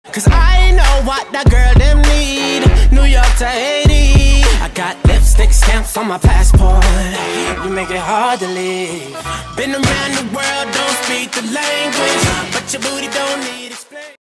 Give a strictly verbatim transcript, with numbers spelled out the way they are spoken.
Cause I know what that girl them need. New York to Haiti, I got lipstick stamps on my passport. You make it hard to leave. Been around the world, don't speak the language, but your booty don't